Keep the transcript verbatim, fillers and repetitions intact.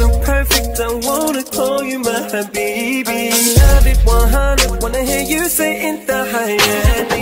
so perfect, I wanna call you my habibi. Love it one hundred, wanna hear you say in the high end.